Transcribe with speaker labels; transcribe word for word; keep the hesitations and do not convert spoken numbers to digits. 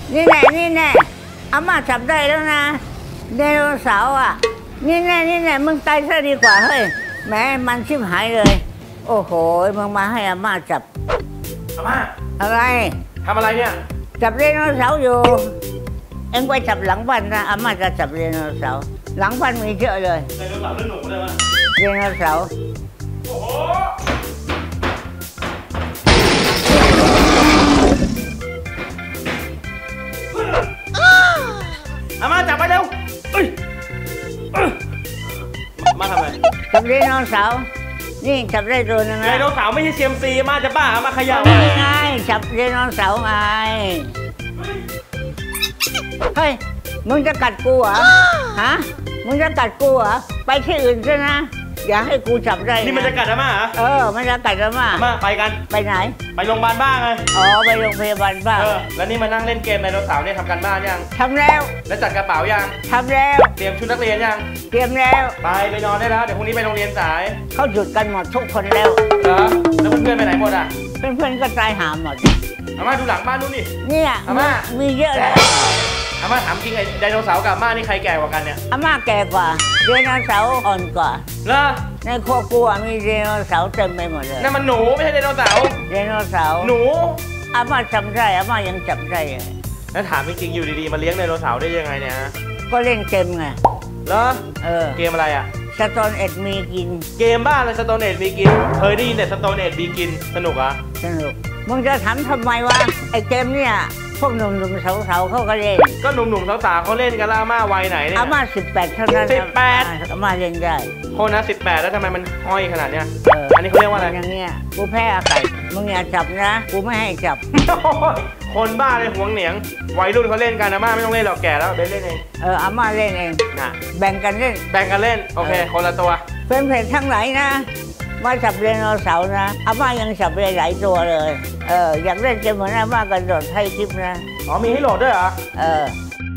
Speaker 1: นี่แน่นี่แน่อาม่าจับได้แล้วนะไดโนเสาร์อ่ะนี่แน่นี่แน่มึงตายซะดีกว่าเฮ้ยแหมมันชิบหายเลยโอ้โหมึงมาให้อาม่าจับ
Speaker 2: อาม่า
Speaker 1: อะไร
Speaker 2: ทำอะไรเนี่ย
Speaker 1: จับไดโนเสาร์อยู่เอ็งไปจับหลังบ้านนะอาม่าจะจับไดโนเสาร์หลังบ้านมีเยอะเลย
Speaker 2: ไดโนเสาร์หรือหนูเลยวะ
Speaker 1: ไดโนเสาร์
Speaker 2: โอ้โหอาม่าจับไปเร็วเอ้ยมาทำอะไร
Speaker 1: จับไดโนเสาร์นี่จับได้ตัวนึงนะ
Speaker 2: ไดโนเสาร์ไม่ใช่เซียมซีมาจะบ้ามาขยับ
Speaker 1: นี่ไงจับไดโนเสาร์ไงเฮ้ยมึงจะกัดกูเหรอฮะมึงจะกัดกูเหรอไปที่อื่นซะนะอย่าให้กูจับได้
Speaker 2: นี่มันจะกัดอาม่าเหรอ
Speaker 1: เออมันจะกัดอาม่า
Speaker 2: อาม่าไปกัน
Speaker 1: ไปไหน
Speaker 2: ไปโรงพยาบาลบ้างไง
Speaker 1: อ๋อไปโรงพยาบาลบ้าง
Speaker 2: เออแล้วนี่มานั่งเล่นเกมไดโนเสาร์เนี่ยทำการบ้านยัง
Speaker 1: ทำแล้ว
Speaker 2: แล้วจัดกระเป๋ายัง
Speaker 1: ทำแล้ว
Speaker 2: เตรียมชุดนักเรียนยัง
Speaker 1: เตรียมแล้ว
Speaker 2: ไปไปนอนได้แล้วเดี๋ยวพรุ่งนี้ไปโรงเรียนสาย
Speaker 1: เขาหยุดกันหมดทุกคนแล้ว
Speaker 2: เหรอแล้วเพื่อนๆไปไหนหมดอ่ะ
Speaker 1: เพื่อนๆก็ตายหาหมด
Speaker 2: อาม่าดูหลังบ้านนู้นดิ
Speaker 1: เนี่ย
Speaker 2: อาม่า
Speaker 1: มีเยอะเลย
Speaker 2: อาม่าถามจริงไอ้ไดโนเสาร์กับอาม่านี่ใครแก่กว่ากันเนี่ย
Speaker 1: อาม่าแก่กว่าไดโนเสาร์อ่อนกว่า
Speaker 2: เหรอ
Speaker 1: ในครัวกูมีไดโนเสาร์เต็มไปหมดเลย
Speaker 2: นั่นมันหนูไม่ใช่ไดโนเสาร์
Speaker 1: ไดโนเสาร์
Speaker 2: หนู
Speaker 1: อาม่าจำได้อาม่ายังจับได้
Speaker 2: แล้วถามจริงๆอยู่ดีๆมาเลี้ยงไดโนเสาร์ได้ยังไงเนี่ย
Speaker 1: ก็เล่นเกมไง
Speaker 2: เหรอ
Speaker 1: เออ
Speaker 2: เกมอะไรอ่ะ
Speaker 1: สโตนเอ็ดมีกิน
Speaker 2: เกมบ้าอะไรสโตนเอ็ดมีกินเคยได้ยินแต่สโตนเอ็ดมีกินสนุกอ่ะ
Speaker 1: สนุกมึงจะถามทำไมวะไอ้เกมเนี่ยพวกหนุ่มๆสาวๆเขาก็เล่น
Speaker 2: ก็หนุ่มๆสาวๆเขาเล่นกันแล้วอาม่าวัยไหนเนี่ย
Speaker 1: อาม่าสิบแปดเท่านั้น
Speaker 2: สิบแปด
Speaker 1: อาม่าเล่นได้
Speaker 2: โคนะสิบแปดแล้วทำไมมันห้อยขนาดเนี้ยอันนี้เขาเรียกว่าอะไร
Speaker 1: อย่างเงี้ยกูแพ้อากาศมึงอย่าจับนะกูไม่ให้จับ
Speaker 2: คนบ้าเลยหวงเหนียงวัยรุ่นเขาเล่นกันอาม่าไม่ต้องเล่นหรอกแก่แล้วเบนเล่นเอง
Speaker 1: เอออาม่าเล่นเอง
Speaker 2: นะ
Speaker 1: แบ่งกันเล่น
Speaker 2: แบ่งกันเล่นโอเคคนละตัว
Speaker 1: เป็นเพจทั้งหลายนะมาจับไดโนเสาร์นะอาม่ายังจับได้หลายตัวเลยเอออยากเล่นเกมเหมือนอาม่ากระโดดให้คลิปนะ
Speaker 2: อ๋อมีให้โหลดด้วยเหรอ
Speaker 1: เออ